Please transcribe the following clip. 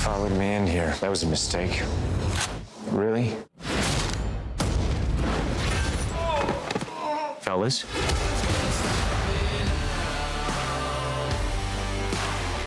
followed me in here. That was a mistake. Really? Fellas?